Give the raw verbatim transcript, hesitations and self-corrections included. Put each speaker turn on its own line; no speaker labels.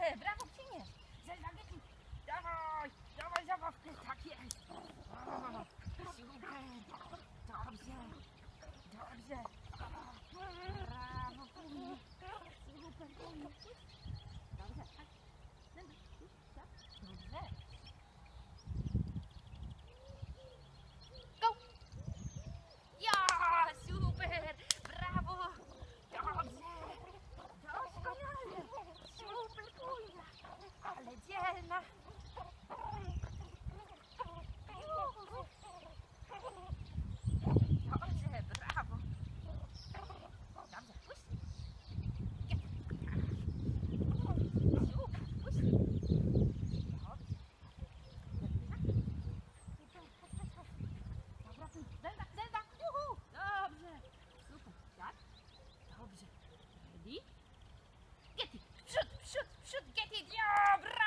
Dobrze, brawo, przynieś. Zelda, Getty. Dawaj, dawaj zabawkę, tak jest. O, super, dobrze, dobrze. Brawo, Pumi. Super, Pumi. Dobrze, tak. Zelda, tak. Dobrze. Go! Ja, super, brawo. Dobrze, doskonale. Super, Pumi. Ale dzielna. Dobrze, brawo. Dobrze, puść. Super, puść. Dobrze. Super, chodź, chodź, chodź. Dobra, Zelda, Zelda, uhu. Dobrze. Super, tak? Dobrze. Ready? Getty, przód, przód, przód, Getty. Ja, brawo.